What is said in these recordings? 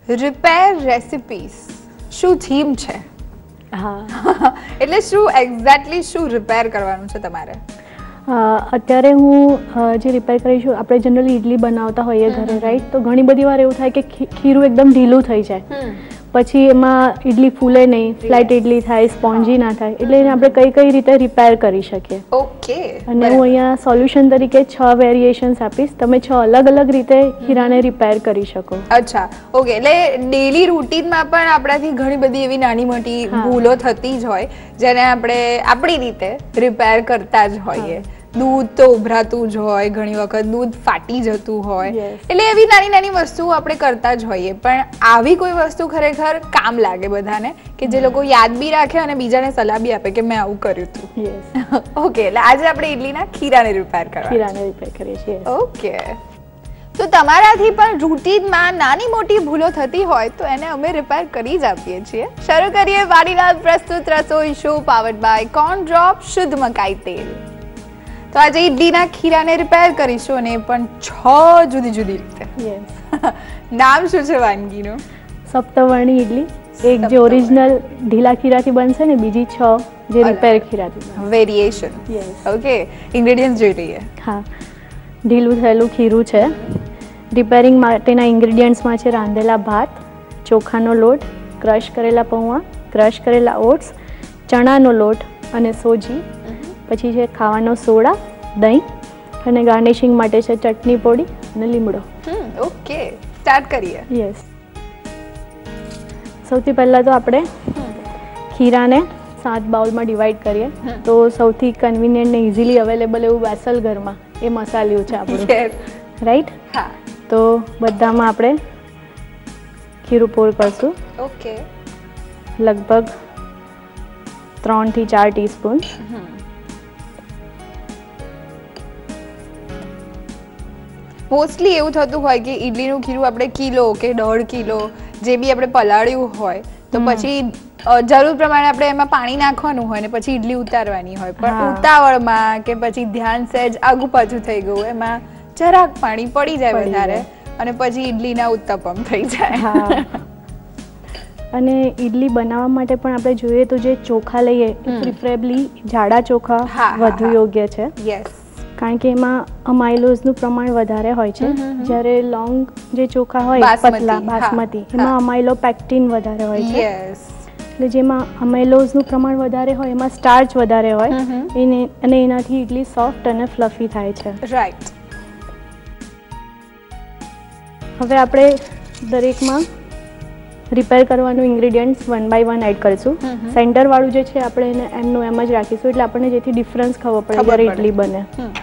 Repair recipes શું theme છે? હા એટલે શું એક્ઝેક્ટલી શું રિપેર કરવાનું છે તમારે? અત્યારે હું જે રિપેર કરીશું, આપણે જનરલી ઇડલી બનાવતા હોઈએ ઘરે, રાઈટ? તો ઘણી બધી વાર એવું થાય કે ખીરું એકદમ ઢીલું થઈ જાય, પછી એમાં ઇડલી ફૂલે નહીં, ફ્લેટ ઇડલી થાય, સ્પોન્જી ના થાય. એટલે એને આપણે કઈ રીતે રિપેર કરી શકીએ. ઓકે. અને હું અહીંયા સોલ્યુશન તરીકે 6 વેરિએશન્સ આપીશ. તમે 6 અલગ અલગ રીતે ખીરાને રિપેર કરી શકો. અચ્છા, ઓકે. એટલે ડેલી રૂટીનમાં પણ આપણાથી ઘણી બધી એવી નાની મોટી ભૂલો થતી જ હોય જેને આપણે આપણી રીતે રિપેર કરતા જ હોઈએ. દૂધ તો ઉભરાતું જ હોય, ઘણી વખત દૂધ ફાટી જતું હોય, એટલે એવી નાની નાની વસ્તુઓ આપણે કરતા જ હોઈએ. પણ આવી કોઈ વસ્તુ ખરેખર કામ લાગે બધાને, કે જે લોકો યાદ બી રાખે અને બીજાને સલાહ બી આપે કે મેં આવું કર્યું હતું. ઓકે, એટલે આજે આપણે ઇડલીના ખીરાને રિપેર કરીએ છીએ. ઓકે, તો તમારાથી પણ રૂટીનમાં નાની મોટી ભૂલો થતી હોય તો એને અમે રિપેર કરી જ આપીએ છીએ. શરૂ કરીએ વાડીલાલ પ્રસ્તુત રસોઈ show powered by corn drop શુદ્ધ મકાઈ તેલ. તો આજે ઇડલીના ખીરાને રિપેર કરીશું, અને પણ 6 જુદી જુદી રીતે. નામ શું છે વાનગીનું? સપ્તવર્ણી ઇડલી. એક જે ઓરિજિનલ ઢીલા ખીરાથી બનશે ને, બીજી 6 જે રિપેર ખીરાથી. વેરિએશન. ઓકે, ઇન્ગ્રેડિયન્ટ્સ જોઈ લઈએ. હા, ઢીલું થયેલું ખીરું છે. રિપેરિંગ માટેના ઇન્ગ્રેડિયન્ટ્સમાં છે રાંધેલા ભાત, ચોખાનો લોટ, ક્રશ કરેલા પૌવા, ક્રશ કરેલા ઓટ્સ, ચણાનો લોટ અને સોજી. પછી છે ખાવાનો સોડા, દહીં, અને ગાર્નિશિંગ માટે છે ચટણી પોડી અને લીમડો. ઓકે, સ્ટાર્ટ કરીએ. યસ. સૌથી પહેલાં તો આપણે ખીરાને 7 બાઉલમાં ડિવાઈડ કરીએ. તો સૌથી કન્વિનિયન્ટ ને ઇઝીલી અવેલેબલ એવું વેસલ ઘરમાં એ મસાલ્યું છે આપણું, રાઈટ? હા. તો બધામાં આપણે ખીરું પોર કરશું. ઓકે. લગભગ 3 થી 4 ટીસ્પૂન. મોસ્ટલી એવું થતું હોય કે ઇડલીનું ખીરું આપણે કિલો કે 1.5 કિલો જે બી આપણે પલાળ્યું હોય તો પછી જરૂર પ્રમાણે આપણે એમાં પાણી નાખવાનું હોય ને પછી ઇડલી ઉતારવાની હોય. પણ ઉતાવળમાં કે પછી ધ્યાન સહેજ આગુ પાછું થઈ ગયું, એમાં જરાક પાણી પડી જાય વધારે, અને પછી ઇડલીના ઉત્તપમ થઈ જાય. અને ઇડલી બનાવવા માટે પણ આપણે જોઈએ તો જે ચોખા લઈએ એ પ્રિફરેબલી જાડા ચોખા વધુ યોગ્ય છે. યસ. કારણ કે એમાં અમાઇલોઝનું પ્રમાણ વધારે હોય છે, જ્યારે લોંગ જે ચોખા હોય પતલા બાસમતી એમાં અમાઇલોપેક્ટિન વધારે હોય છે. એટલે જેમાં અમાઇલોઝનું પ્રમાણ વધારે હોય એમાં સ્ટાર્ચ વધારે હોય, અને એનાથી ઇડલી સોફ્ટ અને ફ્લફી થાય છે. રાઈટ. હવે આપણે દરેકમાં રિપેર કરવાનું ઇન્ગ્રેડિયન્ટ્સ 1 બાય 1 એડ કરીશું. સેન્ટર વાળું જે છે આપણે એને એમનું એમ જ રાખીશું, એટલે આપણને જેથી ડિફરન્સ ખબર પડે જ્યારે ઇડલી બને.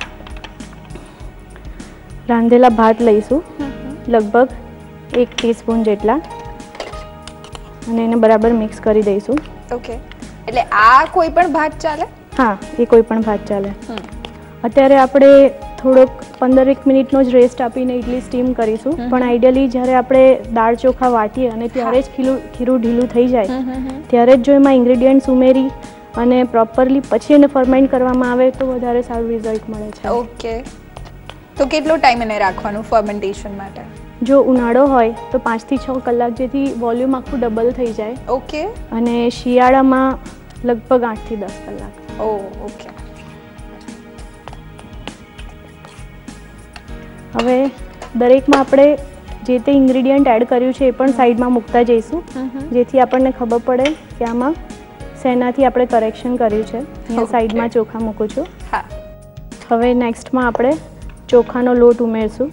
રાંધેલા ભાત લઈશું, લગભગ 1 ટીસ્પૂન જેટલા, અને એને બરાબર મિક્સ કરી દઈશું. ઓકે, એટલે આ કોઈ પણ ભાત ચાલે? હા, એ કોઈ પણ ભાત ચાલે. અત્યારે આપણે થોડોક 15-1 મિનિટનો જ રેસ્ટ આપીને ઇડલી સ્ટીમ કરીશું. પણ આઈડિયલી જ્યારે આપણે દાળ ચોખા વાટીએ અને ત્યારે જ ખીરું ઢીલું થઈ જાય ત્યારે જ જો એમાં ઇન્ગ્રેડિયન્ટ્સ ઉમેરી અને પ્રોપરલી પછી એને ફર્મેન્ટ કરવામાં આવે તો વધારે સારું રિઝલ્ટ મળે છે. ઓકે, તો કેટલો ટાઈમ એને રાખવાનું ફર્મેન્ટેશન માટે? જો ઉનાળો હોય તો 5 થી 6 કલાક, જેથી વોલ્યુમ આખું ડબલ થઈ જાય. ઓકે. અને શિયાળામાં લગભગ 8 થી 10 કલાક. ઓકે. હવે દરેકમાં આપણે જે તે ઇન્ગ્રેડિયન્ટ એડ કર્યું છે એ પણ સાઈડમાં મૂકતા જઈશું, જેથી આપણને ખબર પડે કે આમાં શેનાથી આપણે કરેક્શન કર્યું છે. હું સાઈડમાં ચોખા મૂકું છું. હવે નેક્સ્ટમાં આપણે ચોખાનો લોટ ઉમેરશું,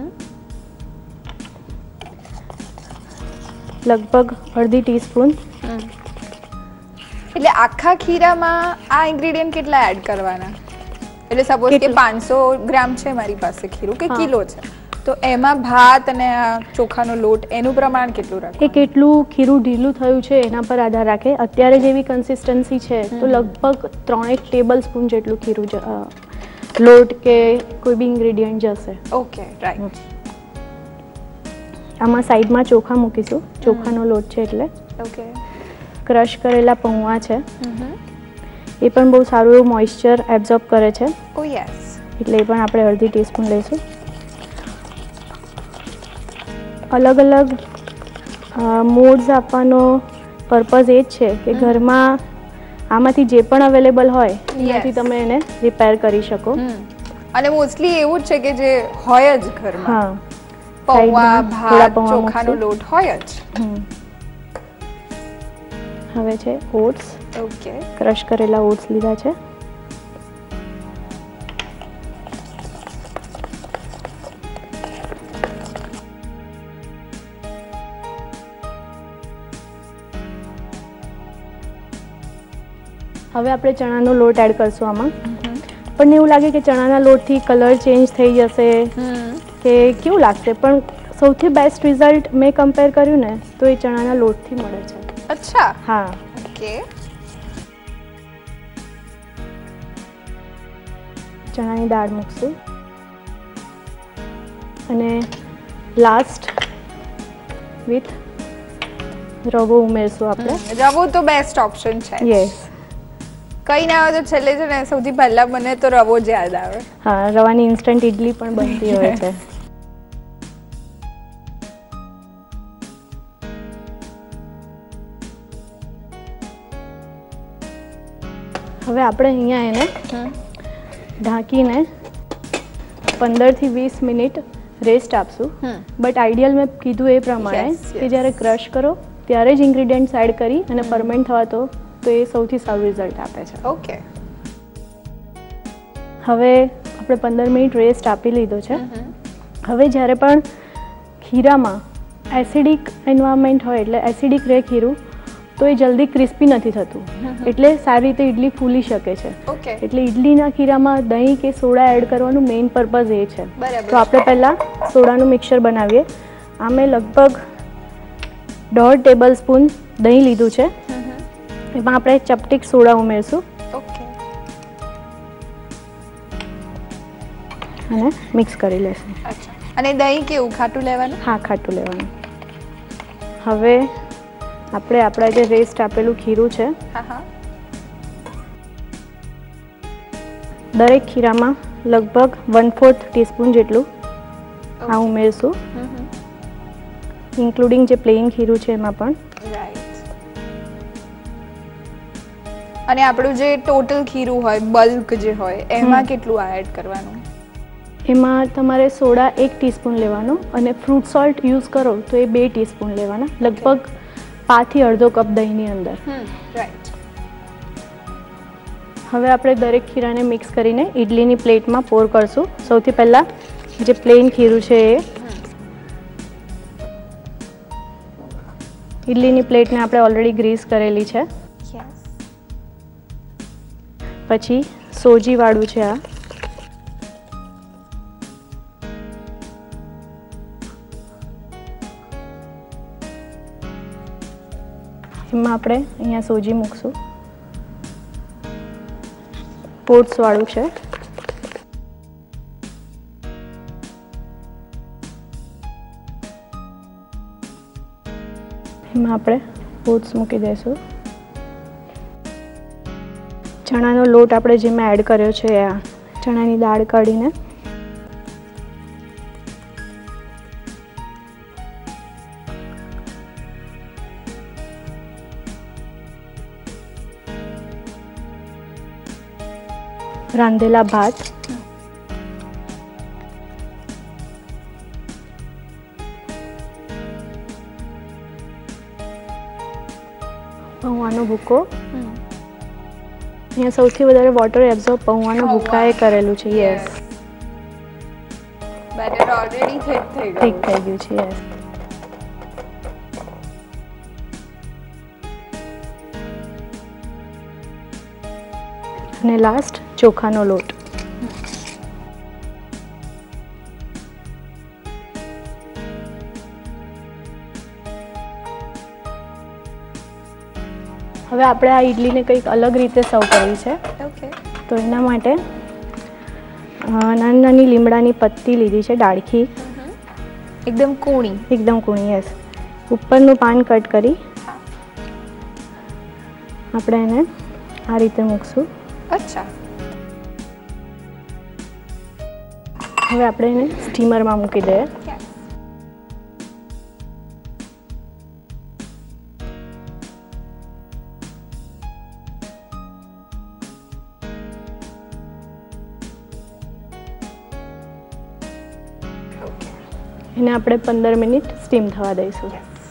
લગભગ અડધી ટીસ્પૂન. એટલે આખા ખીરામાં આ ઇન્ગ્રેડિયન્ટ કેટલા એડ કરવાના? એટલે સપોઝ કે 500 ગ્રામ છે મારી પાસે ખીરું કે કિલો છે, તો એમાં ભાત અને આ ચોખાનો લોટ એનું પ્રમાણ કેટલું રાખે? એ કેટલું ખીરું ઢીલું થયું છે એના પર આધાર રાખે. અત્યારે જેવી કન્સિસ્ટન્સી છે તો લગભગ 3 ટેબલ સ્પૂન જેટલું ખીરું લોટ કે કોઈ બી ઇન્ગ્રેડિયન્ટ જશે. Okay, right. આમાં સાઈડમાં ચોખા મૂકીશું, ચોખાનો લોટ છે એટલે. ઓકે. ક્રશ કરેલા પૌવા છે, એ પણ બહુ સારું એવું મોઇશ્ચર એબ્ઝોર્બ કરે છે. Oh yes. એટલે એ પણ આપણે અડધી ટીસ્પૂન લઈશું. અલગ અલગ મોડ્સ આપવાનો પર્પઝ એ જ છે કે ઘરમાં આમાંથી જે પણ અવેલેબલ હોય એનાથી તમે એને રિપેર કરી શકો. અને મોસ્ટલી એવું જ છે કે જે હોય જ ઘરમાં. હા, પૌવા, ભાત, ચોખાનો લોટ હોય જ. હવે છે ઓટ્સ. ઓકે. ક્રશ કરેલા ઓટ્સ લીધા છે. હવે આપણે ચણાનો લોટ એડ કરશું આમાં. પણ એવું લાગે કે ચણાના લોટથી કલર ચેન્જ થઈ જશે કે કેવું લાગશે, પણ સૌથી બેસ્ટ રિઝલ્ટ મેં કમ્પેર કર્યું ને તો એ ચણાના લોટથી મળે છે. અચ્છા. હા. ઓકે. ચણાની દાળ મૂકશું અને લાસ્ટ વિથ રવો ઉમેરશું આપણે. રવો તો બેસ્ટ ઓપ્શન છે. યસ. કઈ ના આવે તો છેલ્લે છે ને સૌથી પહેલા મને તો રવો જ યાદ આવે. હા, રવાની ઇન્સ્ટન્ટ ઇડલી પણ બનતી હોય છે. હવે આપણે અહીંયા એને ઢાંકીને 15 થી 20 મિનિટ રેસ્ટ આપશું. બટ આઈડિયલ મેં કીધું એ પ્રમાણે કે જ્યારે ક્રશ કરો ત્યારે જ ઇન્ગ્રીડિયન્ટ્સ એડ કરી અને ફર્મેન્ટ થવા તો એ સૌથી સારું રિઝલ્ટ આપે છે. ઓકે. હવે આપણે 15 મિનિટ રેસ્ટ આપી લીધો છે. હવે જ્યારે પણ ખીરામાં એસિડિક એન્વાયરમેન્ટ હોય એટલે એસિડિક રહે ખીરું તો એ જલ્દી ક્રિસ્પી નથી થતું, એટલે સારી રીતે ઇડલી ફૂલી શકે છે. એટલે ઇડલીના ખીરામાં દહીં કે સોડા એડ કરવાનું મેઇન પર્પઝ એ છે. તો આપણે પહેલાં સોડાનું મિક્સર બનાવીએ. આ મેં લગભગ 1.5 ટેબલ સ્પૂન દહીં લીધું છે. એમાં આપણે ચપટીક સોડા ઉમેરશું અને મિક્સ કરી લેશું. અને દહીં કેવું ખાટું લેવાનું? હા, ખાટું લેવાનું. હવે આપણે આપણા જે રેસ્ટ આપેલું ખીરું છે દરેક ખીરામાં લગભગ 1/4 ટીસ્પૂન જેટલું આ ઉમેરશું, ઇન્ક્લુડિંગ જે પ્લેન ખીરું છે એમાં પણ. અને આપણું જે ટોટલ ખીરું હોય, બલ્ક જે હોય, એમાં કેટલું એડ કરવાનું? એમાં તમારે સોડા 1 ટીસ્પૂન લેવાનો અને ફ્રૂટ સોલ્ટ યુઝ કરો તો એ 2 ટીસ્પૂન લેવાના, લગભગ 5 થી અડધો કપ દહીંની અંદર. હવે આપણે દરેક ખીરાને મિક્સ કરીને ઇડલીની પ્લેટમાં પોર કરશું. સૌથી પહેલાં જે પ્લેન ખીરું છે એ ઇડલીની પ્લેટને આપણે ઓલરેડી ગ્રીસ કરેલી છે. પછી સોજીવાળું છે આ. એમાં આપણે અહીંયા સોજી મૂકશું. પોટ્સવાળું છે. એમાં આપણે પોટ્સ મૂકી દઈશું. ચણાનો લોટ આપણે જેમાં એડ કર્યો છે આ ચણાની દાળ કાઢીને રાંધેલા ભાત, પૌવાનો ભૂકો. અહીંયા સૌથી વધારે વોટર એબ્ઝોર્બ પૌવાનો ભૂકાએ કરેલું છે. યસ, બેટર ઓલરેડી થીક થઈ ગયું છે. યસ. અને લાસ્ટ ચોખાનો લોટ. હવે આપણે આ ઇડલીને કંઈક અલગ રીતે સર્વ કરવી છે. તો એના માટે નાની નાની લીમડાની પત્તી લીધી છે, ડાળખી, એકદમ કૂણી. યસ. ઉપરનું પાન કટ કરી આપણે એને આ રીતે મૂકશું. અચ્છા. હવે આપણે એને સ્ટીમરમાં મૂકી દઈએ. એને આપણે 15 મિનિટ સ્ટીમ થવા દઈશું.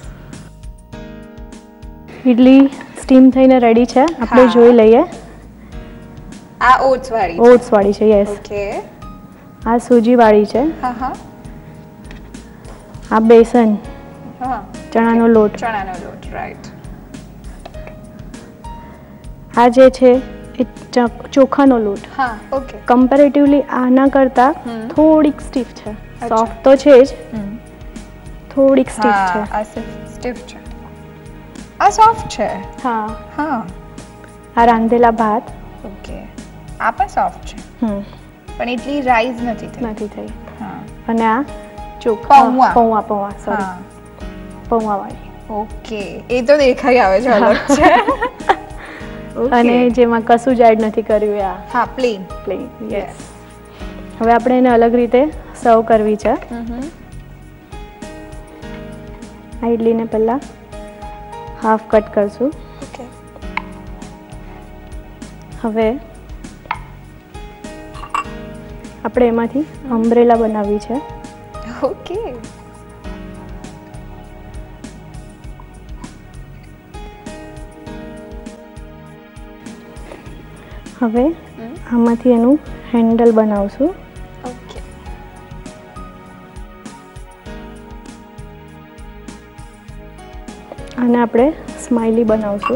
ઇડલી સ્ટીમ થઈને રેડી છે. આપણે જોઈ લઈએ. આ ઓટ્સ વાળી છે. યસ. ઓકે. આ સૂજી વાળી છે. આ બેસન, ચણાનો લોટ, રાઈટ. આ જે છે એ ચોખાનો લોટ. ઓકે. કમ્પેરેટિવલી આના કરતા થોડીક સ્ટીફ છે. સોફ્ટ તો છે જ, થોડીક સ્ટીફ છે. આ સ્ટીફ છે, આ સોફ્ટ છે. હા. આ રાંધેલા ભાત. ઓકે. આ પણ સોફ્ટ છે, પણ એટલી રાઈઝ નથી થઈ. અને આ પૌવા વાળી. ઓકે. એ તો દેખાઈ આવે છે અલગ છે. અને જેમાં કશું જ એડ નથી કર્યું. પ્લેન. યસ. હવે આપણે એને અલગ રીતે સર્વ કરવી છે. આ ઇડલીને પહેલા હાફ કટ કરશું. ઓકે. હવે આપણે એમાંથી અમ્બ્રેલા બનાવવી છે. ઓકે. હવે આમાંથી એનું હેન્ડલ બનાવશું. ઓકે. આને આપણે સ્માઇલી બનાવશું.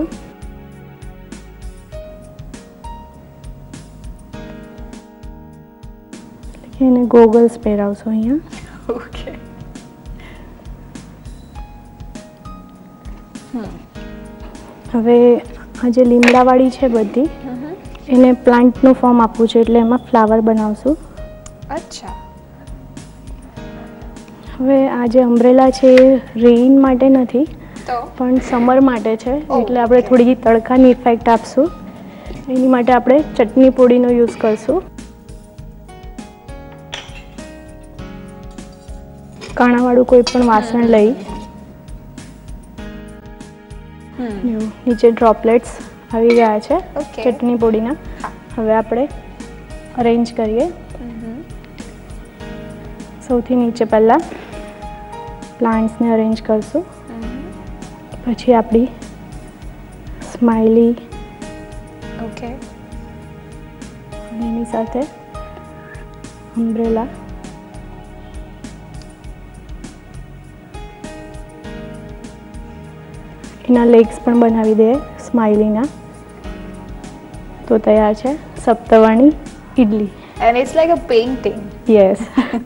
એને ગોગલ્સ પહેરાવશું અહીંયા. ઓકે. હવે આ જે લીમડાવાળી છે બધી, એને પ્લાન્ટનું ફોર્મ આપવું છે, એટલે એમાં ફ્લાવર બનાવશું. અચ્છા. હવે આ જે અમ્બ્રેલા છે એ રેઇન માટે નથી, પણ સમર માટે છે, એટલે આપણે થોડી તડકાની ઇફેક્ટ આપશું. એની માટે આપણે ચટણી પોડીનો યુઝ કરશું. કાણાવાળું કોઈ પણ વાસણ લઈ નીચે ડ્રોપલેટ્સ આવી ગયા છે ચટણી પોડીના. હવે આપણે અરેન્જ કરીએ. સૌથી નીચે પહેલા પ્લાન્ટ્સને અરેન્જ કરશું, પછી આપણી સ્માઇલી. ઓકે. એની સાથે અમ્બ્રેલા. એના લેગ્સ પણ બનાવી દે સ્માઇલીના. તો તૈયાર છે સપ્તવાણી idli. And it's like a painting. Yes.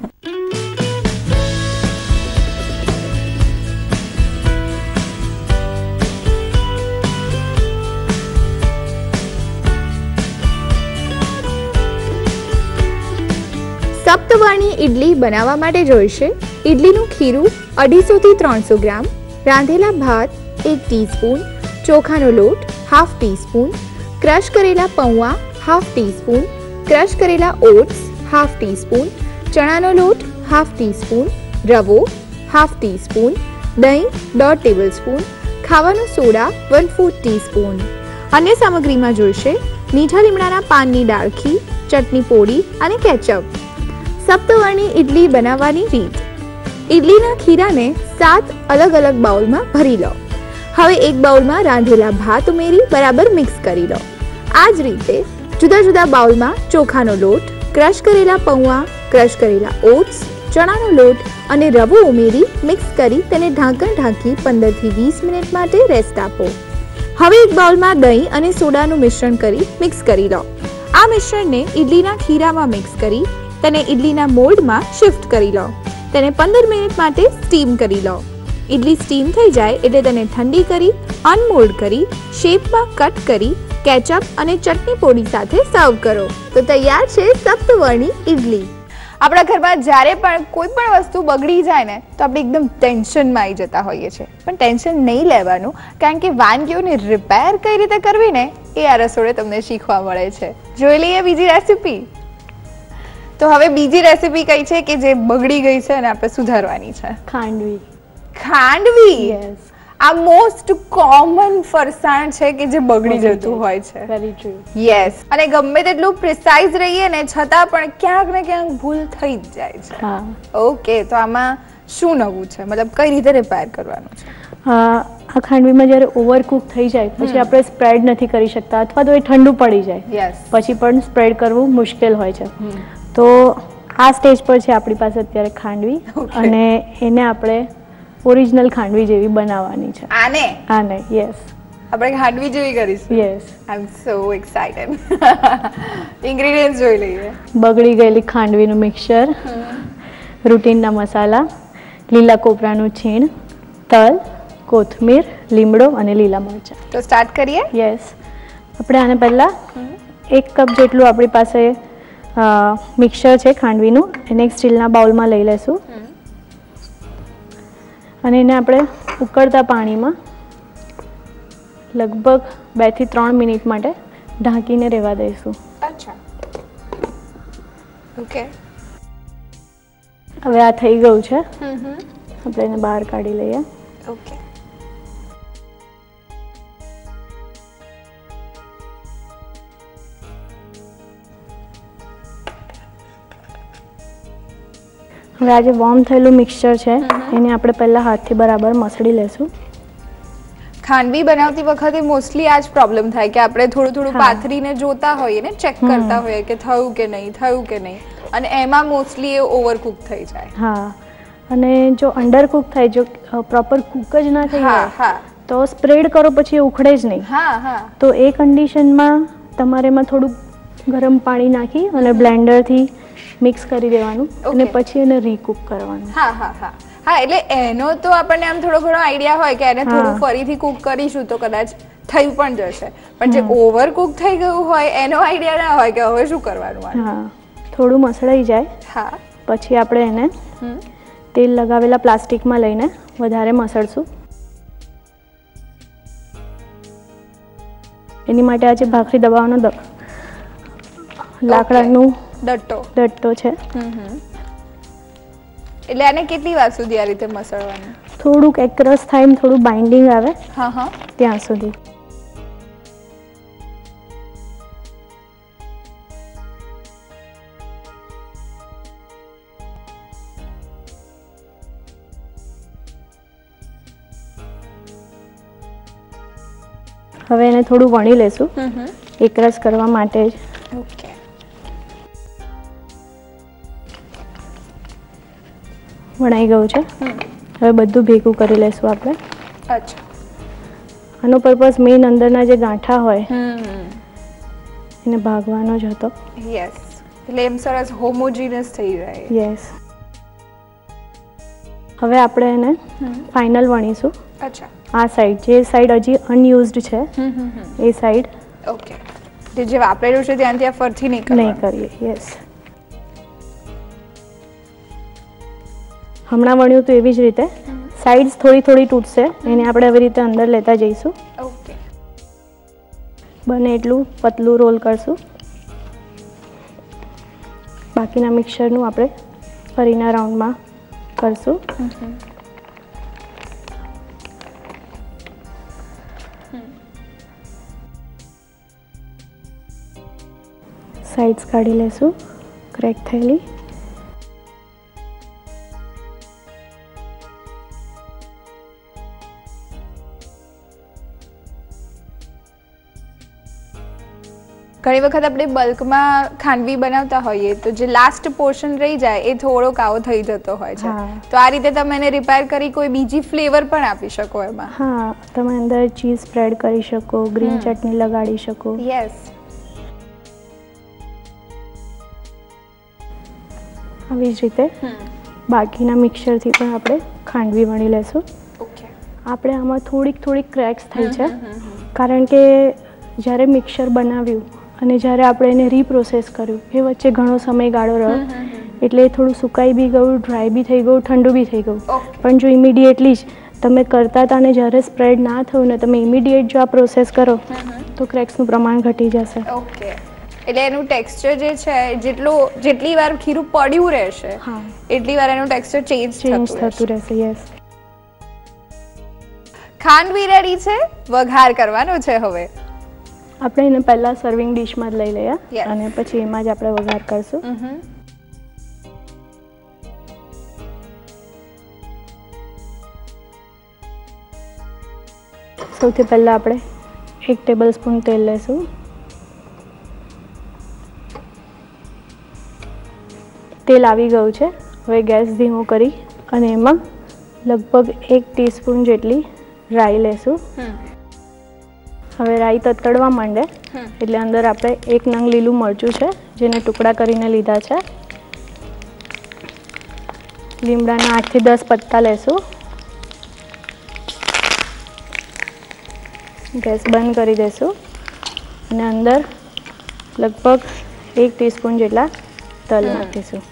સપ્તવાણી idli બનાવવા માટે જોઈશે ઇડલીનું ખીરું 250 થી 300 ગ્રામ, રાંધેલા ભાત 1 ટીસ્પૂન, ચોખાનો લોટ હાફ ટીસ્પૂન, ક્રશ કરેલા પૌવા હાફ ટીસ્પૂન, ક્રશ કરેલા ઓટ્સ હાફ ટીસ્પૂન, ચણાનો લોટ હાફ ટીસ્પૂન, રવો હાફ ટીસ્પૂન, દહીં 1/2 ટેબલસ્પૂન, ખાવાનો સોડા 1/4 ટીસ્પૂન. અન્ય સામગ્રીમાં જોઈશે મીઠા લીમડાના પાનની ડાળખી, ચટણી પોડી અને કેચઅપ. સપ્તવાણી ઇડલી બનાવવાની રીત. ઇડલીના ખીરાને 7 અલગ અલગ બાઉલમાં ભરી લો. હવે એક બાઉલમાં રાંધેલા ભાત ઉમેરી બરાબર મિક્સ કરી લો. આ જ રીતે જુદા જુદા બાઉલમાં ચોખાનો લોટ, ક્રશ કરેલા પૌવા, ક્રશ કરેલા ઓટ્સ, ચણાનો લોટ અને રવો ઉમેરી મિક્સ કરી તેને ઢાંકણ ઢાંકી 15 થી 20 મિનિટ માટે રેસ્ટ આપો. હવે એક બાઉલમાં દહીં અને સોડાનું મિશ્રણ કરી મિક્સ કરી લો. આ મિશ્રણને ઇડલીના ખીરામાં મિક્સ કરી તેને ઇડલીના મોલ્ડમાં શિફ્ટ કરી લો. તેને 15 મિનિટ માટે સ્ટીમ કરી લો. ઇડલી સ્ટીમ થઈ જાય એટલે તેને ઠંડી કરી અનમોલ્ડ કરી શેપમાં કટ કરી કેચઅપ અને ચટણી પોડી સાથે સર્વ કરો. તો તૈયાર છે સપ્તવાણી ઇડલી. આપણા ઘરમાં જ્યારે પણ કોઈ પણ વસ્તુ બગડી જાય ને તો આપણે એકદમ ટેન્શનમાં આવી જતા હોઈએ છીએ, પણ ટેન્શન નહીં લેવાનું, કારણ કે વાનગીઓને રિપેર કઈ રીતે કરવી ને એ આ રસોડે તમને શીખવા મળે છે. જોઈ લઈએ બીજી રેસીપી. તો હવે બીજી રેસીપી કઈ છે કે જે બગડી ગઈ છે અને આપણે સુધારવાની છે? ખાંડવી. ખાંડવી. યસ. આ મોસ્ટ કોમન ફરસાણ છે કે જે બગડી જતું હોય છે. Very true. યસ. અને ગમે તેટલું પ્રિસાઇઝ રહીએ ને છતાં પણ ક્યાંક ને ક્યાંક ભૂલ થઈ જ જાય છે. હા. ઓકે, તો આમાં શું નવું છે, મતલબ કઈ રીતે રિપેર કરવાનું છે? આ ખાંડવીમાં જ્યારે ઓવરકુક થઈ જાય પછી આપણે સ્પ્રેડ નથી કરી શકતા અથવા તો એ ઠંડુ પડી જાય પછી પણ સ્પ્રેડ કરવું મુશ્કેલ હોય છે. તો આ સ્ટેજ પર છે આપણી પાસે અત્યારે ખાંડવી અને એને આપણે ઓરિજિનલ ખાંડવી જેવી બનાવવાની છે. આને યસ આપણે ખાંડવી જેવી કરીશું. Yes I am so excited. Ingredients જોઈ લઈએ. બગડી ગયેલી ખાંડવીનું મિક્સચર, રૂટીનના મસાલા, લીલા કોપરાનું છીણ, તલ, કોથમીર, લીમડો અને લીલા મરચાં. તો સ્ટાર્ટ કરીએ. યસ આપણે આને પહેલાં 1 કપ જેટલું આપણી પાસે મિક્સચર છે ખાંડવીનું એને એક સ્ટીલના બાઉલમાં લઈ લેશું અને એને આપણે ઉકળતા પાણીમાં લગભગ 2 થી 3 મિનિટ માટે ઢાંકીને રહેવા દઈશું. અચ્છા ઓકે. હવે આ થઈ ગયું છે. આપણે એને બહાર કાઢી લઈએ. ઓકે. હવે આ જે વોર્મ થયેલું મિક્સચર છે એને આપણે પહેલાં હાથથી બરાબર મસળી લેશું. ખાંડવી બનાવતી વખતે મોસ્ટલી આ જ પ્રોબ્લેમ થાય કે આપણે થોડું થોડું પાથરીને જોતા હોઈએ ને, ચેક કરતા હોઈએ કે થયું કે નહીં, અને એમાં મોસ્ટલી એ ઓવરકુક થઈ જાય. હા, અને જો અંડરકુક થાય, જો પ્રોપર કુક જ ના થઈ હોય તો સ્પ્રેડ કરો પછી એ ઉખડે જ નહીં. તો એ કન્ડિશનમાં તમારે એમાં થોડું ગરમ પાણી નાખી અને બ્લેન્ડરથી મિક્સ કરી દેવાનું અને પછી એને રીકુક કરવાનું. હા, એટલે એનો તો આપણને આમ થોડો ઘણો આઈડિયા હોય કે એને થોડું ફરીથી કુક કરીશું તો કદાચ થઈ પણ જશે, પણ જે ઓવર કુક થઈ ગયું હોય એનો આઈડિયા ના હોય કે હવે શું કરવાનું. હા, થોડું મસળાઈ જાય પછી આપણે એને તેલ લગાવેલા પ્લાસ્ટિકમાં લઈને વધારે મસળશું. એની માટે આ જે ભાખરી દબાવવાનો લાકડાનું ડટ્ટો છે. એટલે આને કેટલી વાર સુધી આ રીતે મસળવાનું? થોડુંક એકરસ થાય એમ થોડું બાઇન્ડિંગ આવે ત્યાં સુધી. હવે એને થોડું વણી લેશું એકરસ કરવા માટે જ. ઓકે. વણાઈ ગયું છે. હવે બધું ભેગું કરી લેશું આપણે. અચ્છા. આનો પર્પઝ મેઇન અંદરના જે ગાંઠા હોય એને ભાગવાનો જ હતો. યસ, એટલે એમ સરસ હોમોજીનસ થઈ જાય. યસ. હવે આપણે એને ફાઇનલ વણીશું. અચ્છા. આ સાઈડ, જે સાઈડ હજી અનયુઝડ છે એ સાઈડ. ઓકે. જે વાપરેલું છે ત્યાંથી આ ફરથી નહીં કરીએ. યસ. હમણાં વણ્યું તો એવી જ રીતે સાઈડ્સ થોડી થોડી તૂટશે, એને આપણે આવી રીતે અંદર લેતા જઈશું. ઓકે. બને એટલું પતલું રોલ કરશું. બાકીના મિક્સરનું આપણે ફરીના રાઉન્ડમાં કરશું. સાઈડ્સ કાઢી લેશું ક્રેક થયેલી. ઘણી વખત આપણે બલ્કમાં ખાંડવી બનાવતા હોઈએ તો જે લાસ્ટ પોર્શન રહી જાય એ થોડો કાવો થઈ જતો હોય છે, તો આ રીતે તમે એને રિપેર કરી કોઈ બીજી ફ્લેવર પણ આપી શકો એમાં. હા, તમે અંદર ચીઝ સ્પ્રેડ કરી શકો, ગ્રીન ચટણી લગાડી શકો. યસ. આવી જ રીતે બાકીના મિક્સરથી પણ આપણે ખાંડવી વણી લેશું. ઓકે. આપણે આમાં થોડીક ક્રેક્સ થઈ છે કારણ કે જ્યારે મિક્સર બનાવ્યું અને જ્યારે આપણે એને રીપ્રોસેસ કર્યું એ વચ્ચે ઘણો સમયગાળો રહ્યો એટલે થોડું સુકાઈ બી ગયું, ડ્રાય બી થઈ ગયું, ઠંડુ બી થઈ ગયું. પણ જો ઇમિડિયેટલી જ તમે કરતા હતા અને જ્યારે સ્પ્રેડ ના થયું ને તમે ઇમિડિયેટ જો આ પ્રોસેસ કરો તો ક્રેક્સનું પ્રમાણ ઘટી જશે. ઓકે. એટલે એનું ટેક્સચર જે છે જેટલી વાર ખીરું પડ્યું રહેશે એટલી વાર એનું ટેક્સચર ચેન્જ થતું રહેશે. યસ. ખાંડવી રેડી છે, વઘાર કરવાનો છે. હવે આપણે એને પહેલા સર્વિંગ ડીશમાં જ લઈ લઈએ અને પછી એમાં જ આપણે વઘાર કરશું. સૌથી પહેલાં આપણે 1 ટેબલ સ્પૂન તેલ લઈશું. તેલ આવી ગયું છે. હવે ગેસ ધીમો કરી અને એમાં લગભગ 1 ટીસ્પૂન જેટલી રાઈ લેશું. હવે રાઈ તતડવા માંડે એટલે અંદર આપણે 1 નંગ લીલું મરચું છે જેને ટુકડા કરીને લીધા છે. લીમડાના 8 થી 10 પત્તા લેશું. ગેસ બંધ કરી દેશું અને અંદર લગભગ 1 ટીસ્પૂન જેટલા તલ નાખીશું.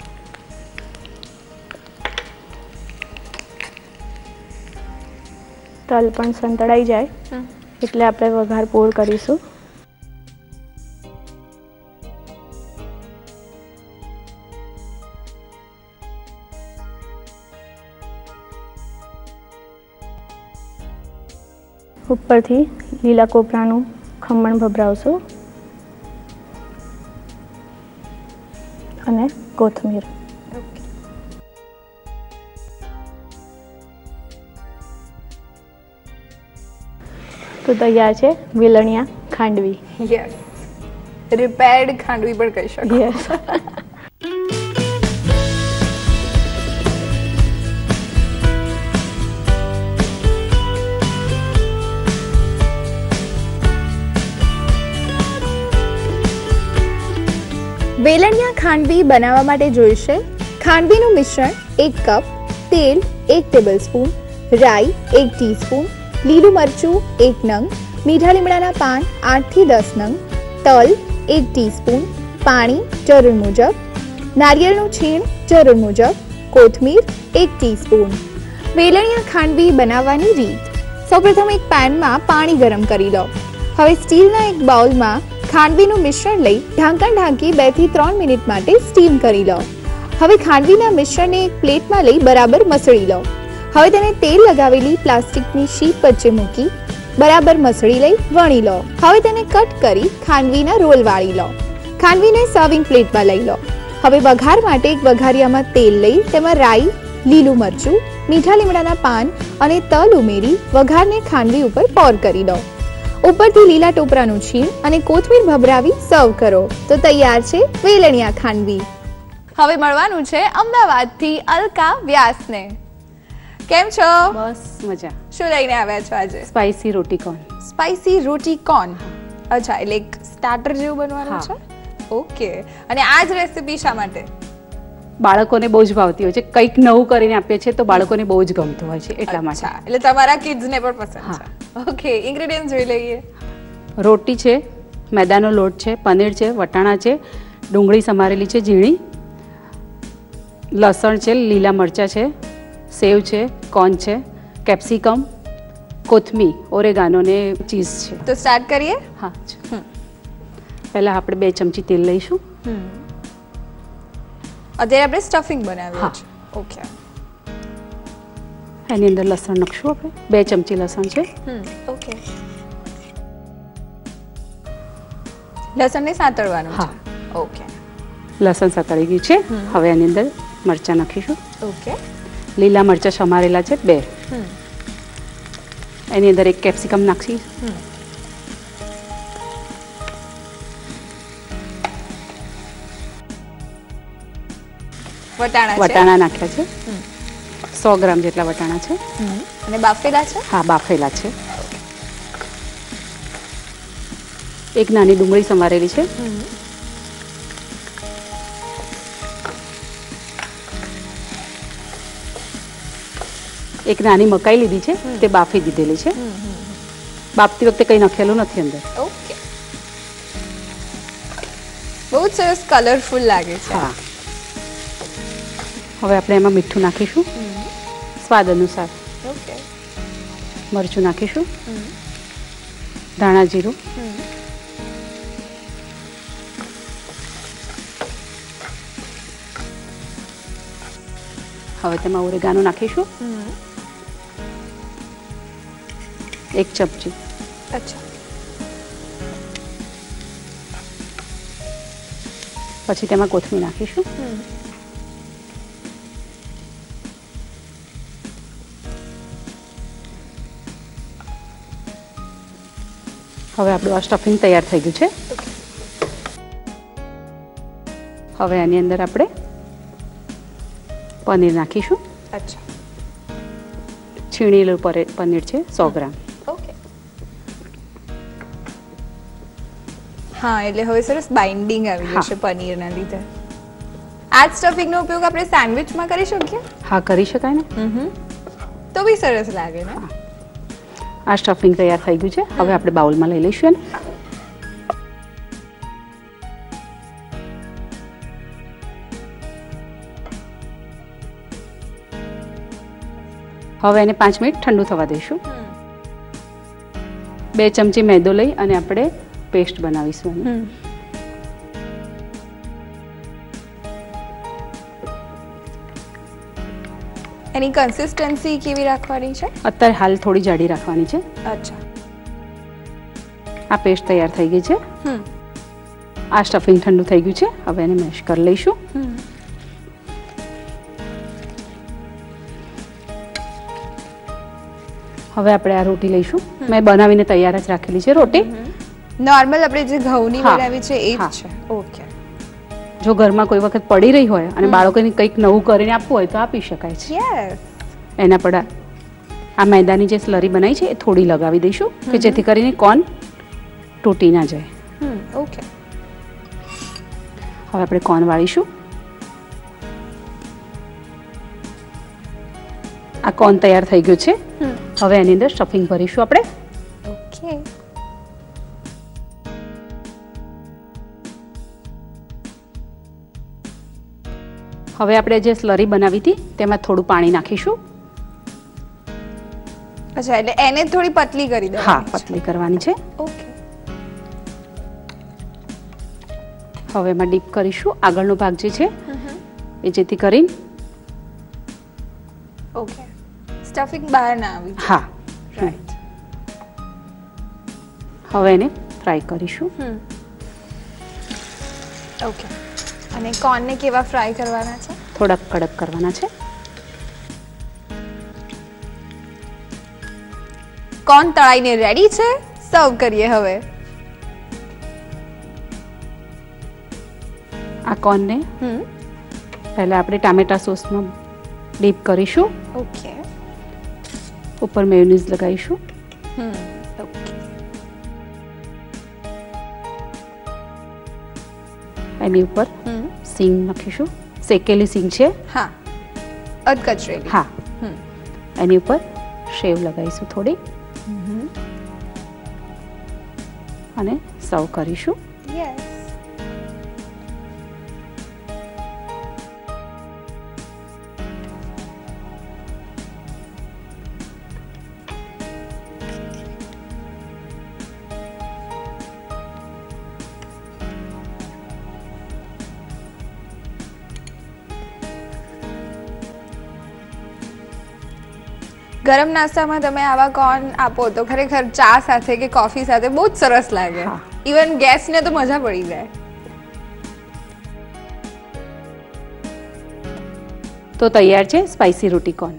તલ પણ સંતળાઈ જાય એટલે આપણે વઘાર પોર કરીશું. ઉપરથી લીલા કોપરાનું ખમણ ભભરાવશું અને કોથમીર. તો તૈયાર છે વેલણિયા ખાંડવી. યસ, રિપેર્ડ ખાંડવી પણ કહી શકો. યસ. વેલણિયા ખાંડવી બનાવવા માટે જોઈશે ખાંડવીનું મિશ્રણ 1 કપ, તેલ 1 ટેબલસ્પૂન, રાઈ 1 ટીસ્પૂન, લીલું મરચું 1 નંગ, મીઠા લીમડાના પાન 8 થી 10 નંગ, તલ 1 ટીસ્પૂન, પાણી જરૂર મુજબ, નારિયેળનું છીણ જરૂર મુજબ, કોથમીર 1 ટીસ્પૂન. વેલણિયા ખાંડવી બનાવવાની રીત. સૌપ્રથમ એક પેનમાં પાણી ગરમ કરી લો. હવે સ્ટીલના એક બાઉલમાં ખાંડવીનું મિશ્રણ લઈ ઢાંકણ ઢાંકી 2 થી 3 મિનિટ માટે સ્ટીમ કરી લો. હવે ખાંડવીના મિશ્રણને એક પ્લેટમાં લઈ બરાબર મસળી લો. હવે તેને તેલ લગાવેલી પ્લાસ્ટિકની શીટ વચ્ચે મૂકી બરાબર મસળી લઈ વણી લો. હવે તેને કટ કરી ખાંડવીના રોલ વાળી લો. ખાંડવીને સર્વિંગ પ્લેટમાં લઈ લો. હવે વઘાર માટે એક વઘારિયામાં તેલ લઈ તેમાં રાઈ, લીલું મરચું, મીઠા લીમડાના પાન અને તલ ઉમેરી વઘારને ખાંડવી ઉપર પોર કરી લો. ઉપરથી લીલા ટોપરાનું છીણ અને કોથમીર ભભરાવી સર્વ કરો. તો તૈયાર છે વેલણિયા ખાંડવી. હવે મળવાનું છે અમદાવાદથી અલકા વ્યાસને. કેમ છો? બસ મજા. શું લઈને આવ્યા છો આજે? Spicy roti corn. Spicy roti corn. અચ્છા, એટલે એક સ્ટાર્ટર જેવું બનવાનું છે. ઓકે. અને આ જ રેસીપી શા માટે? બાળકોને બહુ જ ભાવતી હોય છે. કંઈક નવું કરીને આપીએ છીએ તો બાળકોને બહુ જ ગમતું હોય છે એટલા માટે. એટલે તમારા કિડ્સને પણ પસંદ છે. ઓકે, ઇન્ગ્રેડિયન્ટ્સ જોઈ લઈએ. રોટી છે, મેદાનો લોટ છે, પનીર છે, વટાણા છે, ડુંગળી સમારેલી છે ઝીણી, લસણ છે, લીલા મરચાં છે, સેવ છે, કોર્ન છે, કેપ્સિકમ, કોથમીર, ઓરેગાનો ને ચીઝ છે. તો સ્ટાર્ટ કરીએ. હા. પહેલાં આપણે 2 ચમચી તેલ લઈશું. અત્યારે આપણે સ્ટફિંગ બનાવ્યું છે. ઓકે. એની અંદર લસણ નાખશું આપણે. 2 ચમચી લસણ છે. ઓકે. લસણને સાતળવાનું છે. ઓકે. લસણ સાતળી ગયું છે. હવે એની અંદર મરચાં નાખીશું. ઓકે. લીલા મરચાં સમારેલા છે 2. એની અંદર 1 કેપ્સિકમ નાખી. વટાણા નાખ્યા છે. 100 ગ્રામ જેટલા વટાણા છે. અને બાફેલા છે? હા, બાફેલા છે. 1 નાની ડુંગળી સમારેલી છે. એક નાની મકાઈ લીધી છે, તે બાફી દીધેલી છે. બાફતી વખતે કંઈ નાખેલું નથી અંદર. ઓકે. બહુ જ સરસ કલરફુલ લાગે છે. હા. હવે આપણે એમાં મીઠું નાખીશું સ્વાદ અનુસાર. ઓકે. મરચું નાખીશું, ધાણા જીરું, હવે તેમાં ઓરેગાનો નાખીશું 1 ચમચી. અચ્છા. પછી તેમાં કોથમીર નાખીશું. હવે આપણું આ સ્ટફિંગ તૈયાર થઈ ગયું છે. હવે આની અંદર આપણે પનીર નાખીશું. અચ્છા, છીણેલું પનીર છે 100 ગ્રામ. ઓકે. હા, એટલે હવે સરસ બાઇન્ડિંગ આવી જશે પનીરના લીધે. આ સ્ટફિંગનો ઉપયોગ આપણે સેન્ડવિચમાં કરી શકીએ? હા, કરી શકાય ને. તો બી સરસ લાગે ને. આ સ્ટફિંગ તૈયાર થઈ ગયું છે. હવે આપણે બાઉલમાં લઈ લઈશું એને. હવે એને 5 મિનિટ ઠંડુ થવા દઈશું. 2 ચમચી મેદો લઈ અને આપણે પેસ્ટ બનાવીશું. એની કન્સિસ્ટન્સી કેવી રાખવાની છે? અત્યારે હાલ થોડી જાડી રાખવાની છે. અચ્છા. આ પેસ્ટ તૈયાર થઈ ગઈ છે. આ સ્ટફિંગ ઠંડુ થઈ ગયું છે. હવે એને મેશ કરી લઈશું. હવે આપણે આ રોટી લઈશું. મેં બનાવીને તૈયાર જ રાખેલી છે રોટી. નોર્મલ આપણે જે ઘઉંની બનાવી છે એ જ છે. ઓકે. જો ઘરમાં કોઈ વખત પડી રહી હોય અને બાળકોને કંઈક નવું કરીને આપવું હોય તો આપી શકાય છે. એના પર આ મેદાની જે સ્લરી બનાવી છે એ થોડી લગાવી દઈશું કે જેથી કરીને કોર્ન તૂટી ના જાય. ઓકે. હવે આપણે કોર્ન વાળીશું. આ કોર્ન તૈયાર થઈ ગયું છે. હવે એની અંદર સ્ટફિંગ ભરીશું આપણે. ઓકે. હવે આપણે જે સ્લરી બનાવી હતી તેમાં થોડું પાણી નાખીશું. અચ્છા, એટલે એને થોડી પતલી કરી દેવાની. હા, પતલી કરવાની છે. ઓકે. હવે એમાં ડીપ કરીશું આગળનો ભાગ જે છે એ જેથી કરીને ઓકે સ્ટફિંગ બહાર ના આવી. હા, રાઈટ. હવે એને ફ્રાય કરીશું. ઓકે. અને કોર્નને કેવા ફ્રાય કરવાના છે? થોડાક કડક કરવાના છે. કોર્ન તળાઈને રેડી છે. સર્વ કરીએ હવે. આ કોર્નને પહેલા આપણે ટામેટા સોસમાં ડીપ કરીશું. ઓકે. ઉપર મેયોનીઝ લગાવીશું. ઓકે. એની ઉપર સિંગ નાખીશું. શેકેલી સિંગ છે. હા, અધકચરેલી. હા. એની ઉપર સેવ લગાવીશું થોડી અને સર્વ કરીશું. યસ. ગરમ નાસ્તામાં તમે આવા કોર્ન આપો તો ખરેખર ચા સાથે કે કોફી સાથે બહુ જ સરસ લાગે. ઇવન ગેસ્ટને તો મજા પડી જાય. તો તૈયાર છે spicy roti corn.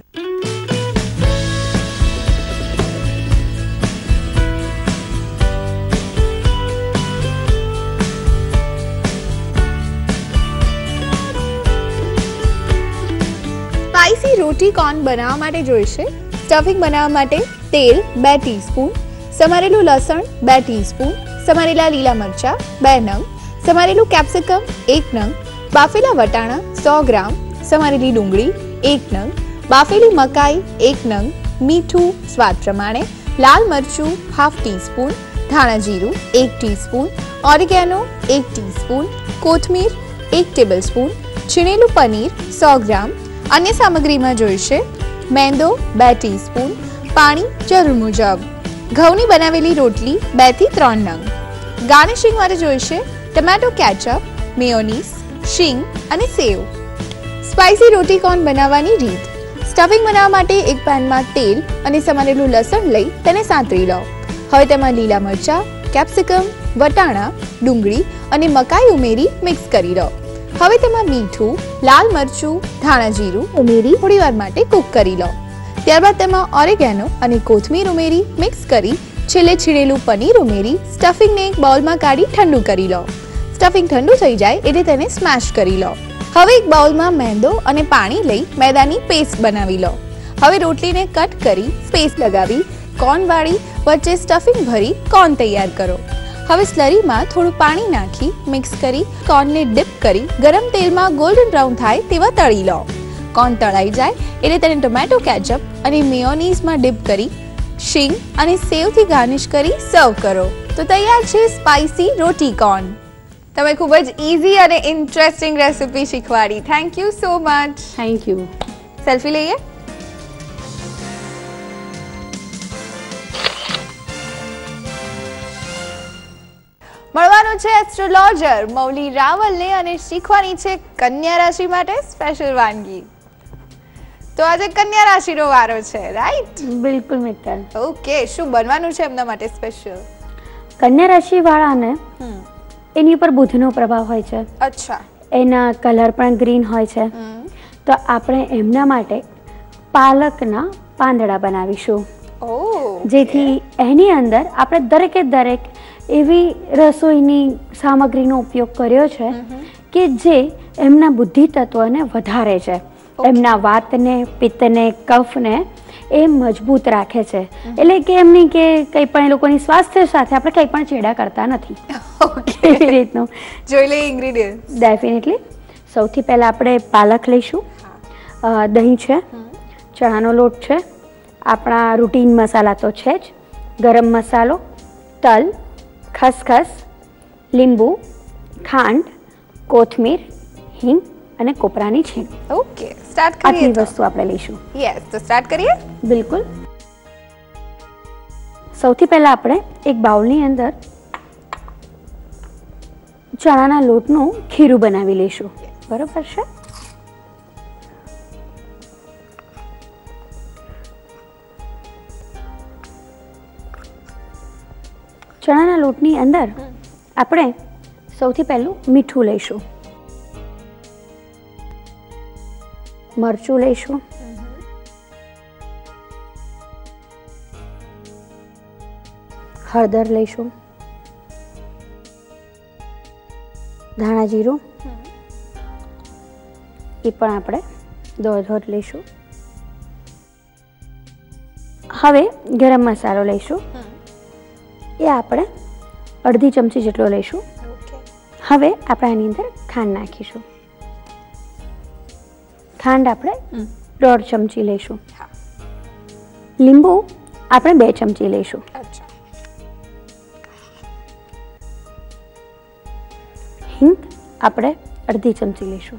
Spicy roti corn બનાવવા માટે જોઈશે સ્ટફિંગ બનાવવા માટે તેલ 2 ટીસ્પૂન, સમારેલું લસણ 2 ટીસ્પૂન, સમારેલા લીલા મરચાં 2 નંગ, સમારેલું કેપ્સિકમ 1 નંગ, બાફેલા વટાણા 100 ગ્રામ, સમારેલી ડુંગળી 1 નંગ, બાફેલી મકાઈ 1 નંગ, મીઠું સ્વાદ પ્રમાણે, લાલ મરચું ½ ટીસ્પૂન, ધાણા જીરું 1 ટીસ્પૂન, ઓરિગેનો 1 ટીસ્પૂન, કોથમીર 1 ટેબલસ્પૂન, છીણેલું પનીર 100 ગ્રામ. અન્ય સામગ્રીમાં જોઈશે મેંદો 2 ટીસ્પૂન, પાણી જરૂર મુજબ, ઘઉંની બનાવેલી રોટલી 2 થી 3 નંગ. ગાર્નિશિંગ માટે જોઈશે ટમેટો કેચઅપ, મેયોનીઝ, શીંગ અને સેવ. સ્પાઇસી રોટી કોર્ન બનાવવાની રીત. સ્ટફિંગ બનાવવા માટે એક પેનમાં તેલ અને સમારેલું લસણ લઈ તેને સાંતળી લો. હવે તેમાં લીલા મરચાં, કેપ્સિકમ, વટાણા, ડુંગળી અને મકાઈ ઉમેરી મિક્સ કરી લો. હવે તેમાં મીઠું, લાલ મરચું, ધાણા જીરું ઉમેરી થોડીવાર માટે કૂક કરી લો. ત્યારબાદ તેમાં ઓરેગેનો અને કોથમીર ઉમેરી મિક્સ કરી છેલ્લે છીણેલું પનીર ઉમેરી સ્ટફિંગને એક બાઉલમાં કાઢી ઠંડુ કરી લો. સ્ટફિંગ ઠંડુ થઈ જાય એટલે તેને સ્મેશ કરી લો. હવે એક બાઉલમાં મેંદો અને પાણી લઈ મેદાની પેસ્ટ બનાવી લો. હવે રોટલીને કટ કરી સ્પેસ લગાવી કોર્ન વાળી વચ્ચે સ્ટફિંગ ભરી કોર્ન તૈયાર કરો. હવે સ્લરીમાં થોડું પાણી નાખી મિક્સ કરી કોર્નને ડિપ કરી ગરમ તેલમાં ગોલ્ડન બ્રાઉન થાય તેવા તળી લો. કોર્ન તળાઈ જાય એટલે તેને ટોમેટો કેચઅપ અને મેયોનીઝમાં ડિપ કરી શીંગ અને સેવથી ગાર્નિશ કરી સર્વ કરો. તો તૈયાર છે સ્પાઇસી રોટી કોર્ન. તમે ખૂબ જ ઇઝી અને ઇન્ટરેસ્ટિંગ રેસિપી શીખવાડી. Thank you so much. Thank you. Selfie લઈએ. મળવાનું છે એસ્ટ્રોલોજર મૌલી રાવલને અને શીખવાની છે કન્યા રાશિ માટે સ્પેશિયલ વાનગી. તો આજે કન્યા રાશિનો વારો છે, રાઈટ? બિલકુલ મિત્ર. ઓકે, શું બનવાનું છે એમના માટે સ્પેશિયલ? કન્યા રાશિ વાળાને એની ઉપર બુધનો પ્રભાવ હોય છે. અચ્છા. એના કલર પણ ગ્રીન હોય છે. તો આપણે એમના માટે પાલકના પાંદડા બનાવીશું, જેથી એની અંદર આપણે દરેકે દરેક એવી રસોઈની સામગ્રીનો ઉપયોગ કર્યો છે કે જે એમના બુદ્ધિ તત્વને વધારે છે, એમના વાતને, પિત્તને, કફને એ મજબૂત રાખે છે. એટલે કે એમ નહીં કે કંઈ પણ એ લોકોની સ્વાસ્થ્ય સાથે આપણે કંઈ પણ ચેડા કરતા નથી. એવી રીતનું જોઈ લઈએ ઇન્ગ્રેડિયન્ટ. ડેફિનેટલી. સૌથી પહેલાં આપણે પાલક લઈશું, દહીં છે, ચણાનો લોટ છે, આપણા રૂટીન મસાલા તો છે જ, ગરમ મસાલો, તલ, ખસખસ, લીંબુ, ખાંડ, કોથમીર, હિંગ અને કોપરાની છીણ. ઓકે, સ્ટાર્ટ કરીએ. આટલી વસ્તુ આપણે લઈશું. યસ, તો સ્ટાર્ટ કરીએ. બિલકુલ. સૌથી પહેલા આપણે એક બાઉલની અંદર ચણાના લોટનું ખીરું બનાવી લઈશું. બરોબર છે? ચણાના લોટની અંદર આપણે સૌથી પહેલું મીઠું લઈશું, મરચું લઈશું, હળદર લઈશું, ધાણા જીરું એ પણ આપણે દોઢ લઈશું. હવે ગરમ મસાલો લઈશું, એ આપણે અડધી ચમચી જેટલો લઈશું. હવે આપણે આની અંદર ખાંડ નાખીશું. ખાંડ આપણે 1.5 ચમચી લઈશું. લીંબુ આપણે 2 ચમચી લઈશું. હિંગ આપણે અડધી ચમચી લઈશું.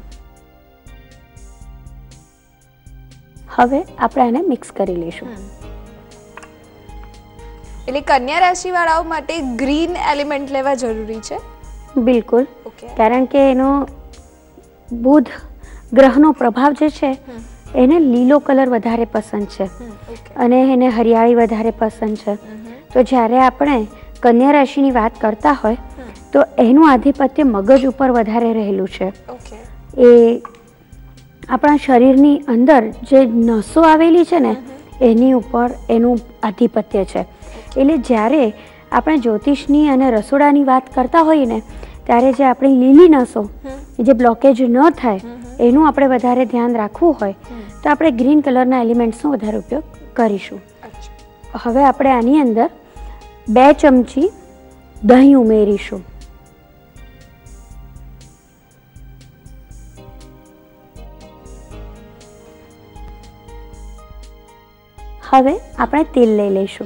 હવે આપણે આને મિક્સ કરી લઈશું. એટલે કન્યા રાશિ વાળાઓ માટે ગ્રીન એલિમેન્ટ લેવા જરૂરી છે? બિલકુલ. કારણ કે એનો બુધ ગ્રહનો પ્રભાવ જે છે એને લીલો કલર વધારે પસંદ છે અને એને હરિયાળી વધારે પસંદ છે. તો જ્યારે આપણે કન્યા રાશિની વાત કરતા હોય તો એનું આધિપત્ય મગજ ઉપર વધારે રહેલું છે. એ આપણા શરીરની અંદર જે નસો આવેલી છે ને એની ઉપર એનું આધિપત્ય છે. એટલે જ્યારે આપણે જ્યોતિષની અને રસોડાની વાત કરતા હોઈએ ને ત્યારે જે આપણી લીલી નસો જે બ્લોકેજ ન થાય એનું આપણે વધારે ધ્યાન રાખવું હોય તો આપણે ગ્રીન કલરના એલિમેન્ટ્સનો વધારે ઉપયોગ કરીશું. હવે આપણે આની અંદર 2 ચમચી દહીં ઉમેરીશું. હવે આપણે તેલ લઈ લઈશું.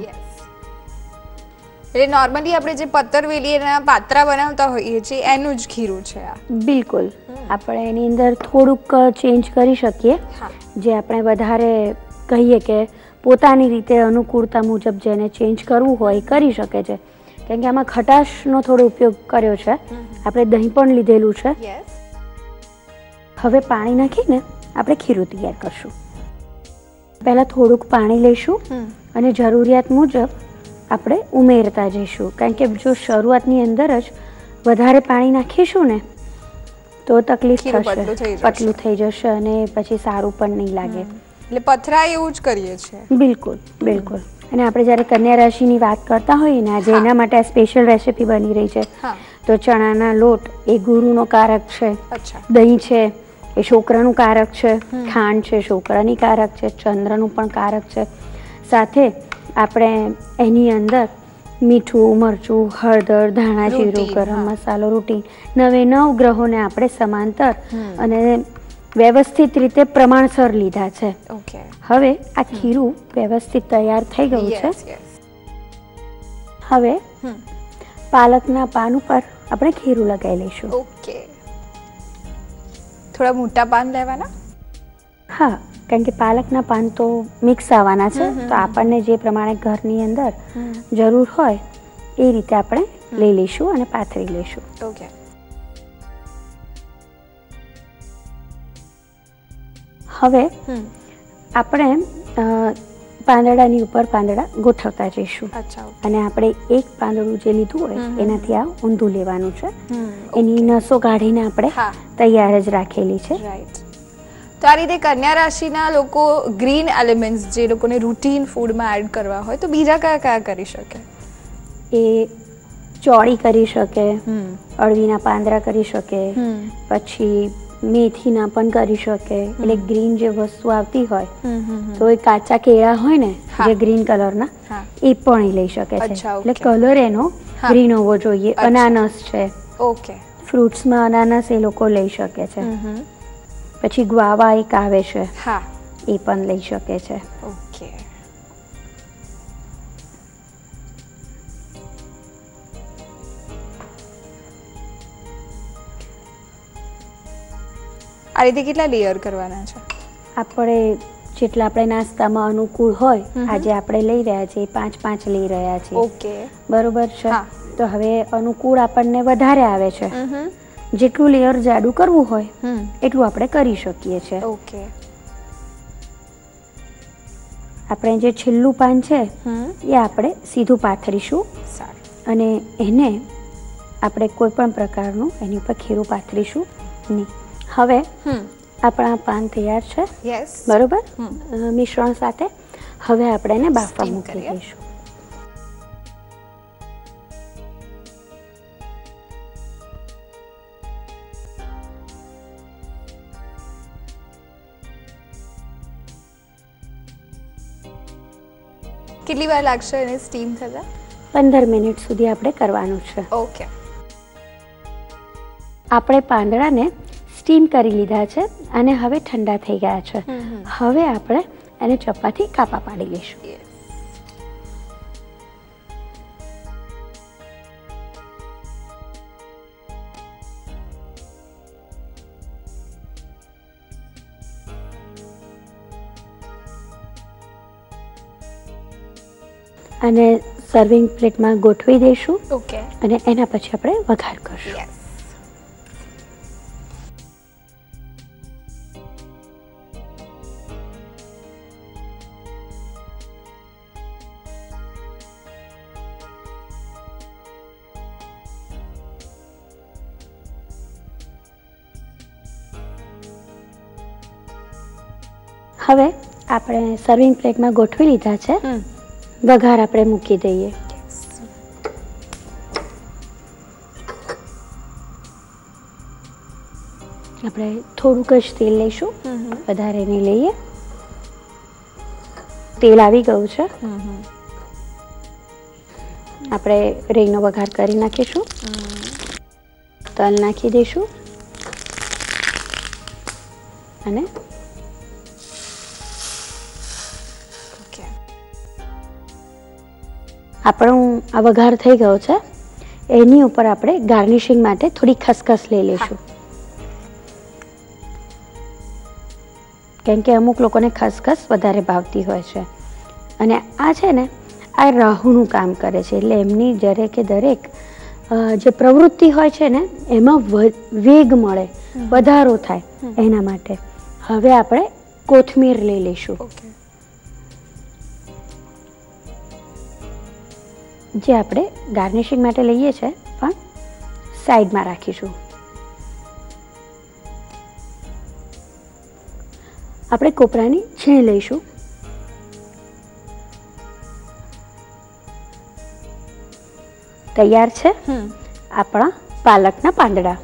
એટલે નોર્મલી આપણે જે પત્તરવેલી એના પાત્રા બનાવતા હોઈએ છીએ એનું જ ખીરું છે આ? બિલકુલ. આપણે એની અંદર થોડુંક ચેન્જ કરી શકીએ, જે આપણે વધારે કહીએ કે પોતાની રીતે અનુકૂળતા મુજબ જેને ચેન્જ કરવું હોય કરી શકે છે. કેમ કે આમાં ખટાશનો થોડો ઉપયોગ કર્યો છે, આપણે દહીં પણ લીધેલું છે. હવે પાણી નાખીને આપણે ખીરું તૈયાર કરશું. પહેલાં થોડુંક પાણી લઈશું અને જરૂરિયાત મુજબ આપણે ઉમેરતા જઈશું. કારણ કે જો શરૂઆતની અંદર જ વધારે પાણી નાખીશું ને તો તકલીફ થશે, પતલું થઈ જશે અને પછી સારું પણ નહીં લાગે. એટલે પથરાય એવું જ કરીએ છીએ. બિલકુલ બિલકુલ. અને આપણે જ્યારે કન્યા રાશિની વાત કરતા હોઈએ ને આજે એના માટે આ સ્પેશિયલ રેસીપી બની રહી છે. તો ચણાના લોટ એ ગુરુનો કારક છે, દહીં છે એ શુક્રનું કારક છે, ખાંડ છે શુક્રની કારક છે, ચંદ્રનું પણ કારક છે. સાથે આપણે એની અંદર મીઠું, મરચું, હળદર, ધાણા જીરું, ગરમ મસાલો, રૂટીન 9 ગ્રહોને આપણે સમાંતર અને વ્યવસ્થિત રીતે પ્રમાણસર લીધા છે. હવે આ ખીરું વ્યવસ્થિત તૈયાર થઈ ગયું છે. હવે પાલકના પાન ઉપર આપણે ખીરું લગાવી લઈશું. થોડા મોટા પાન લેવાના? હા, કારણ કે પાલકના પાન તો મિક્સ આવવાના છે, તો આપણને જે પ્રમાણે ઘરની અંદર જરૂર હોય એ રીતે આપણે લઈ લઈશું અને પાથરી લઈશું. હવે આપણે પાંદડાની ઉપર પાંદડા ગોઠવતા જઈશું અને આપણે એક પાંદડું જે લીધું હોય એનાથી આ ઊંધું લેવાનું છે. એની નસો કાઢીને આપણે તૈયાર જ રાખેલી છે. તો આ રીતે કન્યા રાશિના લોકો ગ્રીન એલિમેન્ટ્સ જે લોકોને રૂટીન ફૂડમાં એડ કરવા હોય તો બીજા કયા કયા કરી શકે? એ ચોળી કરી શકે, અળવીના પાંદડા કરી શકે, પછી મેથીના પણ કરી શકે. એટલે ગ્રીન જે વસ્તુ આવતી હોય તો એ કાચા કેળા હોય ને જે ગ્રીન કલરના એ પણ લઈ શકે છે. એટલે કલર એનો ગ્રીન હોવો જોઈએ. અનાનસ છે, ફ્રૂટ્સમાં અનાનસ એ લોકો લઈ શકે છે. પછી ગ્વાવા એક આવે છે એ પણ લઈ શકે છે. આ રીતે કેટલા લેયર કરવાના છે? આપણે જેટલા આપણે નાસ્તામાં અનુકૂળ હોય, આજે આપણે લઈ રહ્યા છીએ 5 લઈ રહ્યા છીએ. બરોબર છે. તો હવે અનુકૂળ આપણને વધારે આવે છે, જેટલું લેયર જાડું કરવું હોય એટલું આપણે કરી શકીએ છીએ. આપણે જે છેલ્લું પાન છે એ આપણે સીધું પાથરીશું અને એને આપણે કોઈ પણ પ્રકારનું એની ઉપર ખીરું પાથરીશું નહીં. હવે આપણા પાન તૈયાર છે, બરોબર, મિશ્રણ સાથે. હવે આપણે એને બાફવા મૂકી દઈશું. કેટલી વાર લાગશે એને સ્ટીમ થતા? 15 મિનિટ સુધી આપણે કરવાનું છે. આપણે પાંદડાને સ્ટીમ કરી લીધા છે અને હવે ઠંડા થઈ ગયા છે. હવે આપણે એને ચપ્પાથી કાપા પાડી લઈશું. અને સર્વિંગ પ્લેટમાં ગોઠવી દઈશું અને એના પછી આપણે વઘાર કરશું. હવે આપણે સર્વિંગ પ્લેટમાં ગોઠવી લીધા છે. વઘાર આપણે મૂકી દઈએ. આપણે થોડુંક જ તેલ લઈશું, વધારે નહીં લઈએ. તેલ આવી ગયું છે. આપણે રીંગનો વઘાર કરી નાખીશું. તલ નાખી દઈશું અને આપણું આ વઘાર થઈ ગયો છે. એની ઉપર આપણે ગાર્નિશિંગ માટે થોડી ખસખસ લઈ લઈશું. કેમ કે અમુક લોકોને ખસખસ વધારે ભાવતી હોય છે અને આ છે ને આ રાહુનું કામ કરે છે. એટલે એમની દરેકે દરેક જે પ્રવૃત્તિ હોય છે ને એમાં વેગ મળે, વધારો થાય એના માટે. હવે આપણે કોથમીર લઈ લઈશું, જે આપણે ગાર્નિશિંગ માટે લઈએ છીએ પણ સાઈડમાં રાખીશું. આપણે કોપરાની છીણ લઈશું તૈયાર છે આપણા પાલકના પાંદડા.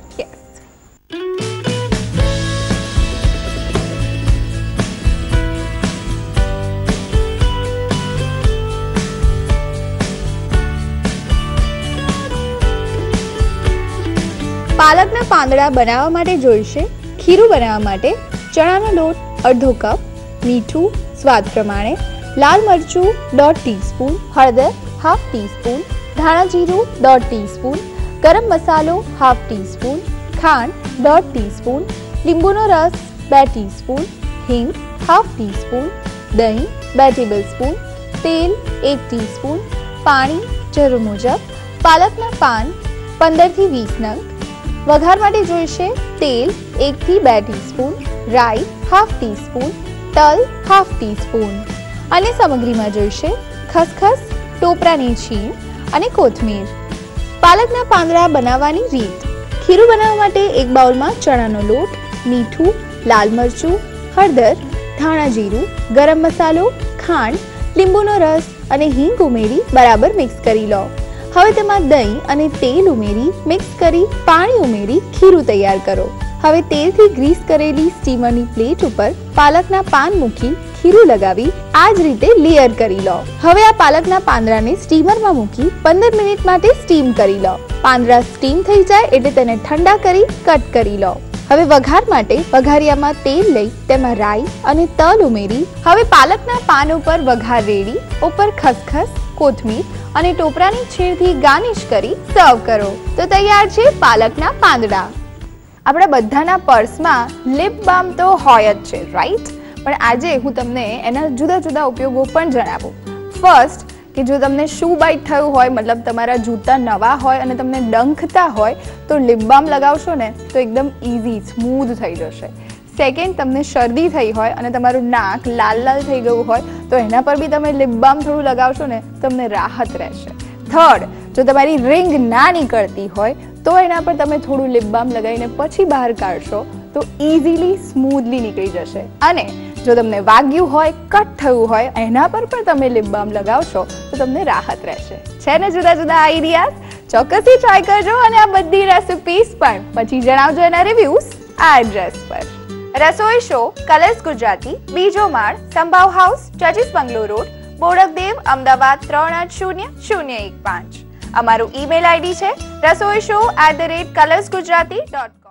પાલકના પાંદડા બનાવવા માટે જોઈશે ખીરું બનાવવા માટે ચણાનો લોટ અડધો કપ, મીઠું સ્વાદ પ્રમાણે, લાલ મરચું 1/2 ટીસ્પૂન, હળદર 1/2 ટીસ્પૂન, ધાણા જીરું 1/2 ટીસ્પૂન, ગરમ મસાલો 1/2 ટીસ્પૂન, ખાંડ 1/2 ટીસ્પૂન, લીંબુનો રસ 2 ટીસ્પૂન, હિંગ 1/2 ટીસ્પૂન, દહીં 2 ટેબલસ્પૂન, તેલ 1 ટીસ્પૂન, પાણી જરૂર મુજબ, પાલકના પાન 15 થી 20 નંગ. વઘાર માટે જોઈશે તેલ 1 થી 2 ટીસ્પૂન, રાઈ 1/2 ટીસ્પૂન, તલ 1/2 ટીસ્પૂન. અને સામગ્રીમાં જોઈશે ખસખસ, ટોપરાની છીણ અને કોથમીર. પાલકના પાંદડા બનાવવાની રીત. ખીરું બનાવવા માટે એક બાઉલમાં ચણાનો લોટ, મીઠું, લાલ મરચું, હળદર, ધાણા જીરું, ગરમ મસાલો, ખાંડ, લીંબુનો રસ અને હિંગ ઉમેરી બરાબર મિક્સ કરી લો. હવે તેમાં દહીં અને તેલ ઉમેરી મિક્સ કરી પાણી ઉમેરી ખીરું તૈયાર કરો. હવે તેલથી ગ્રીસ કરેલી સ્ટીમરની પ્લેટ ઉપર પાલકના પાન મૂકી ખીરું લગાવી આ જ રીતે લેયર કરી લો. હવે આ પાલકના પાંદડાને સ્ટીમરમાં મૂકી 15 મિનિટ માટે સ્ટીમ કરી લો. પાંદડા સ્ટીમ થઈ જાય એટલે તેને ઠંડા કરી કટ કરી લો. હવે વઘાર માટે વઘારિયામાં તેલ લઈ તેમાં રાઈ અને તલ ઉમેરી હવે પાલકના પાન ઉપર વઘાર રેડી ઉપર ખસખસ, કોથમીર અને ટોપરાની છીણથી ગાર્નિશ કરી સર્વ કરો. તો તૈયાર છે પાલકના પાંદડા. આપણા બધાના પર્સમાં લિપ બામ તો હોય જ છે, રાઈટ? પણ આજે હું તમને એના જુદા જુદા ઉપયોગો પણ જણાવું. ફર્સ્ટ, કે જો તમને શૂ બાઇટ થયું હોય, મતલબ તમારા જૂતા નવા હોય અને તમને ડંખતા હોય તો લિપ બામ લગાવશો ને તો એકદમ ઇઝી સ્મૂધ થઈ જશે. સેકન્ડ, તમને શરદી થઈ હોય અને તમારું નાક લાલ લાલ થઈ ગયું હોય તો એના પર બી તમે લિપ બામ થોડું લગાવશો ને તમને રાહત રહેશે. થર્ડ, જો તમારી રિંગ ના નીકળતી હોય તો એના પર તમે થોડું લિપ બામ લગાવીને પછી બહાર કાઢશો તો ઇઝીલી સ્મૂધલી નીકળી જશે. અને જો તમને વાગ્યું હોય, કટ થયું હોય એના પર પણ તમે લિપ બામ લગાવશો તો તમને રાહત રહેશે. છે ને જુદા જુદા આઈડિયાઝ? ચોક્કસથી ટ્રાય કરજો અને આ બધી રેસિપીઝ પણ પછી જણાવજો એના રિવ્યુઝ આ એડ્રેસ પર. રસોઈ શો કલર્સ ગુજરાતી, બીજો માળ, સંભાવ હાઉસ, જજીસ બંગલો રોડ, બોડકદેવ, અમદાવાદ 380015. અમારું ઈમેલ આઈડી છે rasoishow@colorsgujarati.com.